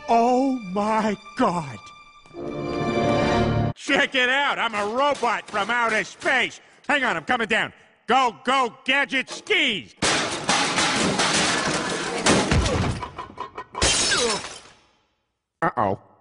Oh my God! Check it out! I'm a robot from outer space! Hang on, I'm coming down. Go, go, gadget skis! Uh-oh.